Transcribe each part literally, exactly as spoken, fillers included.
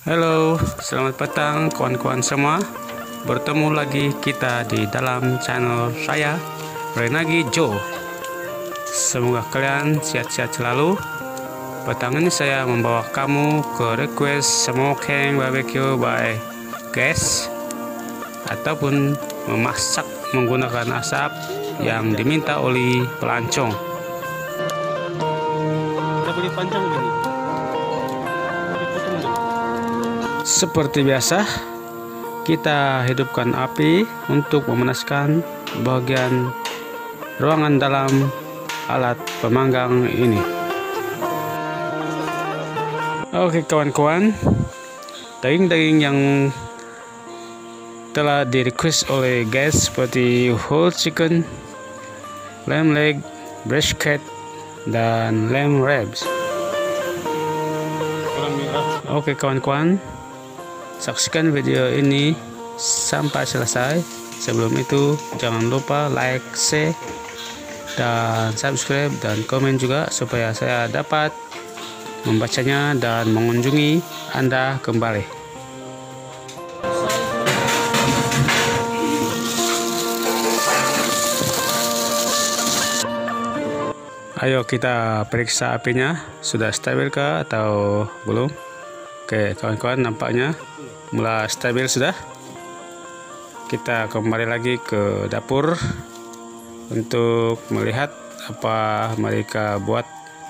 Halo, selamat petang kawan-kawan semua. Bertemu lagi kita di dalam channel saya, Renagi Joe. Semoga kalian sehat-sehat selalu. Petang ini saya membawa kamu ke request smoking barbecue by gas ataupun memasak menggunakan asap yang diminta oleh pelancong. Kita boleh panjang begini. Seperti biasa, kita hidupkan api untuk memanaskan bagian ruangan dalam alat pemanggang ini. Oke kawan-kawan, daging-daging yang telah di request oleh guys seperti whole chicken, lamb leg, brisket, dan lamb ribs. Oke kawan-kawan, saksikan video ini sampai selesai. Sebelum itu jangan lupa like, share, dan subscribe dan komen juga supaya saya dapat membacanya dan mengunjungi Anda kembali. Ayo kita periksa apinya, sudah stabil kah atau belum? Oke kawan-kawan, nampaknya mulai stabil sudah. Kita kembali lagi ke dapur untuk melihat apa mereka buat.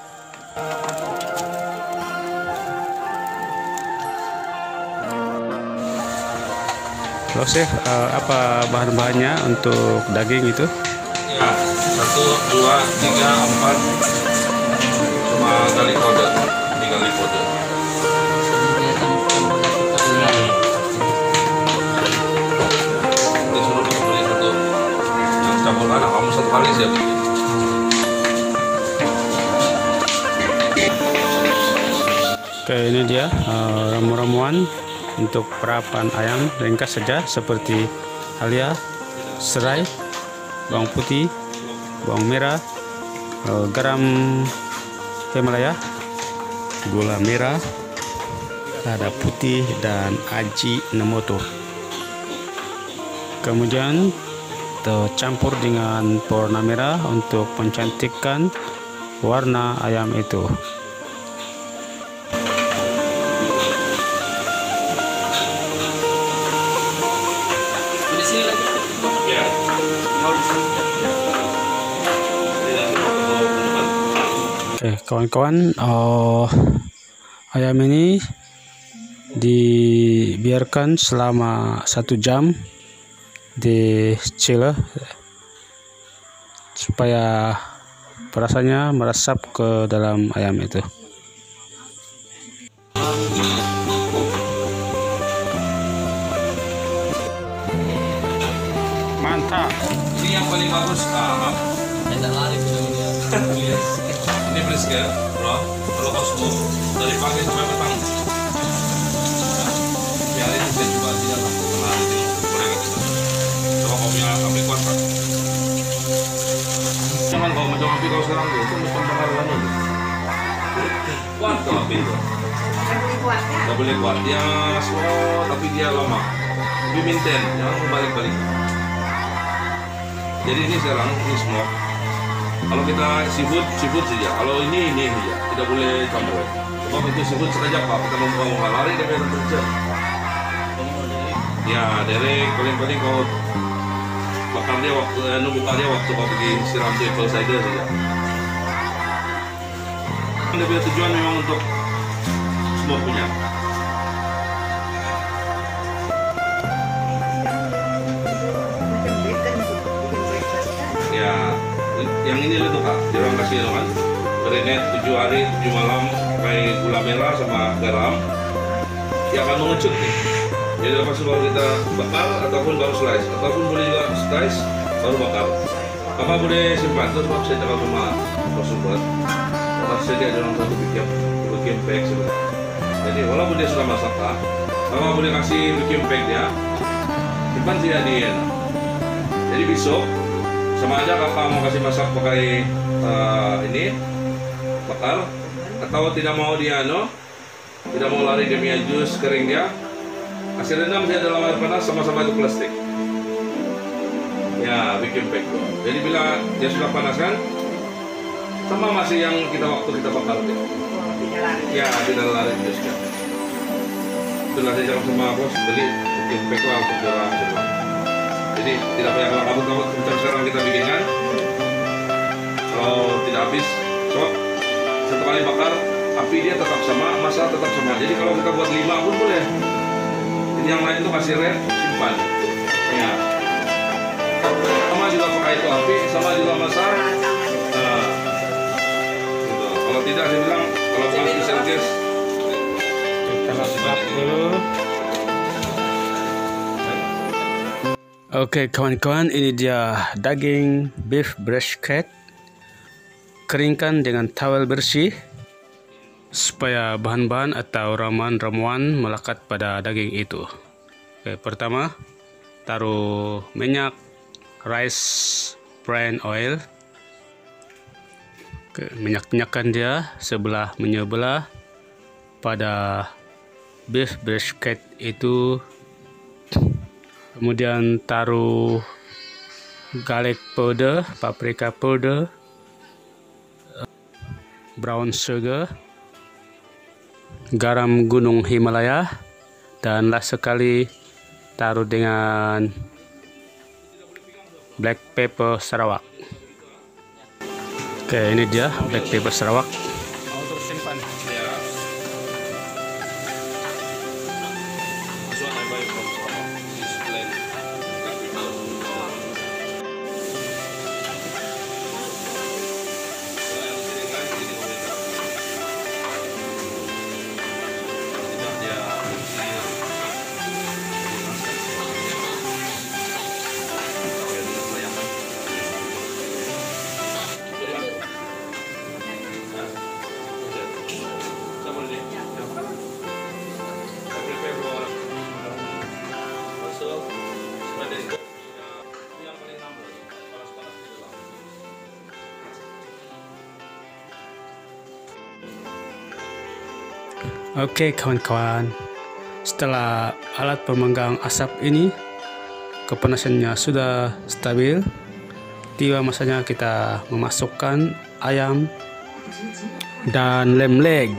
Halo chef, uh, apa bahan-bahannya untuk daging itu? Ya, satu, dua, tiga, empat, lima kali powder, tiga kali powder. Disuruh beli satu, yang campur anak kamu satu kali siap. Oke, ini dia uh, ramu-ramuan untuk perapan ayam. Ringkas saja seperti halia, serai, bawang putih, bawang merah, uh, garam Himalaya, gula merah, lada putih, dan aji Nomoto. Kemudian tercampur dengan pewarna merah untuk mencantikkan warna ayam itu. Oke kawan-kawan, oh, ayam ini dibiarkan selama satu jam di chiller supaya rasanya meresap ke dalam ayam itu. Mantap. Ini yang paling bagus. Ah, Enak lari video dia. ini brisket, bro. Kalau kau suka dari pagi sampai petang. Biar itu saya coba dia langsung lari di goreng itu. Coba kau punya api kuat pak. Jangan kau macam api kau sekarang tuh, itu macam bakar lama tuh. Kuat tuh api itu. Tidak boleh kuat. Dia slow tapi dia lama. Lebih maintain, jangan balik-balik. Jadi ini sekarang ini smoke. Kalau kita seafood, seafood saja. Kalau ini, ini saja. Tidak boleh campur. Sebab itu seafood sekejap pak. Kita mau mau lari dia biar terjadi. Ya, derek paling-paling kau bakar dia waktu, eh, buka dia waktu kau pergi siram di apple cider saja. Dia punya tujuan memang untuk smoke punya. Ya, yang ini itu kak, dia orang kasih kan, marinate tujuh hari tujuh malam pakai gula merah sama garam, dia akan mengecut nih. Jadi lepas itu baru kita bakar ataupun baru slice, ataupun boleh juga slice baru bakar. Apa boleh simpan terus sebab saya cakap sama Rasulullah, pas saya dia ada orang satu bikin bikin pack sebenarnya. Jadi walaupun dia sudah masak kak, bapak boleh kasih bikin pack dia, simpan tidak dia. Jadi besok sama aja kakak mau kasih masak pakai uh, ini bakar atau tidak mau dia no tidak mau lari demi jus kering dia, kasih rendam dia dalam air panas sama-sama itu plastik. Ya, bikin pack. Jadi bila dia sudah panas kan, sama masih yang kita waktu kita bakar dia. Ya, tidak lari jus kan. Itulah saya jangan sama bos beli bikin pack lah untuk jalan semua. Jadi tidak payah kalau kabut-kabut macam sekarang kita bikin kan. Kalau tidak habis, sok satu kali bakar, api dia tetap sama, masa tetap sama. Jadi kalau kita buat lima pun boleh. Jadi yang lain itu kasih red, simpan. Ya. Sama juga pakai itu api, sama juga masa. Nah, gitu. Kalau tidak saya bilang, kalau kasih servis, Kita masak dulu. Oke kawan-kawan, ini dia daging beef brisket. Keringkan dengan towel bersih supaya bahan-bahan atau ramuan-ramuan melekat pada daging itu. Oke, pertama taruh minyak rice bran oil. Oke, minyak-minyakan dia sebelah menyebelah pada beef brisket itu. Kemudian taruh garlic powder, paprika powder, brown sugar, garam gunung Himalaya, dan last sekali taruh dengan black pepper Sarawak. Oke, ini dia black pepper Sarawak. Mau terus simpan. ya. That's what I buy from Sarawak. This blend. Black pepper. Tidak dia saya. Oke kawan-kawan, setelah alat pemanggang asap ini kepanasannya sudah stabil, tiba masanya kita memasukkan ayam dan lem leg.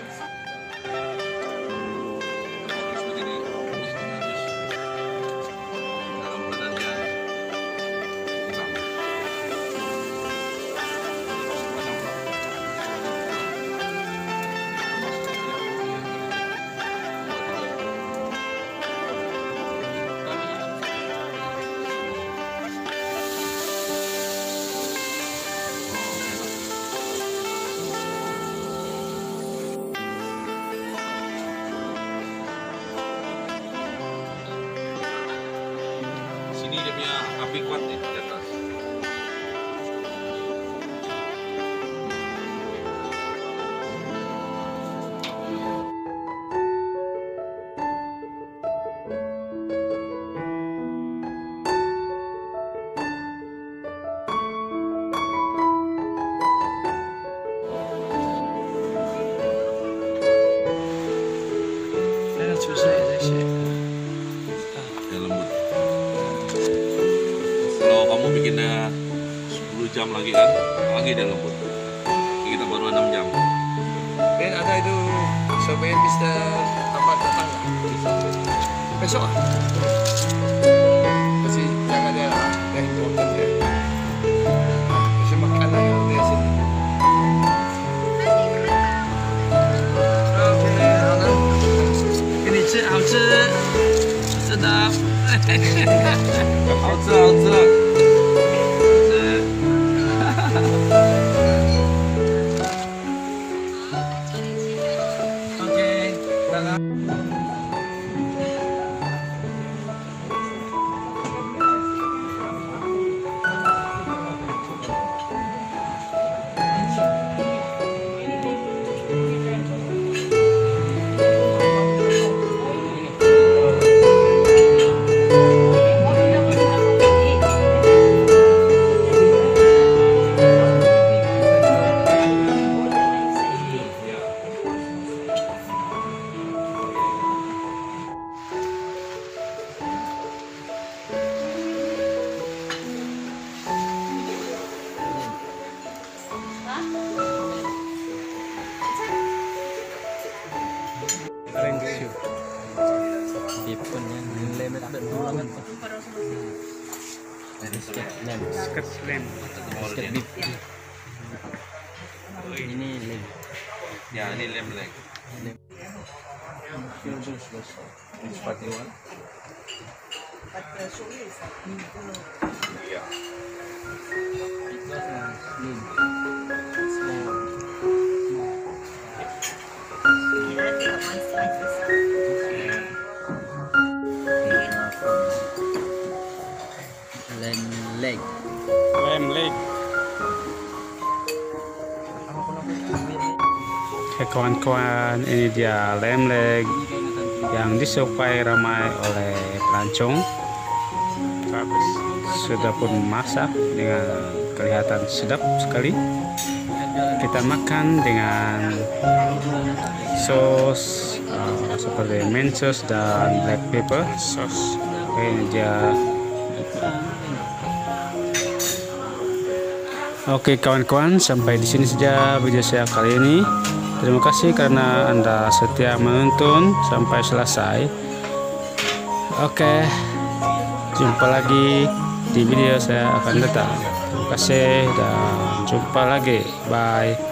Sini dia punya api kuat nih di atas. Dia lembut. Kalau kamu bikinnya sepuluh jam lagi kan, lagi dia lembut. Kita baru enam jam. Ben ada itu supaya bisa apa datang besok ah masih jangan dia lah yang important ya masih makanan yang dia sini oke halo ini吃好吃是的好吃好吃。 Sket lem. Ini lem. Ya, ini lem leg. Iya. Lem leg. Lem leg. Oke kawan-kawan, ini dia lem leg yang disukai ramai oleh pelancong. Habis sudah pun masak dengan kelihatan sedap sekali. Kita makan dengan sos uh, seperti mint sauce dan black pepper sauce. Ini dia. Oke kawan-kawan, sampai di sini saja video saya kali ini. Terima kasih karena Anda setia menonton sampai selesai. Oke, jumpa lagi di video saya akan datang. Terima kasih dan jumpa lagi. Bye.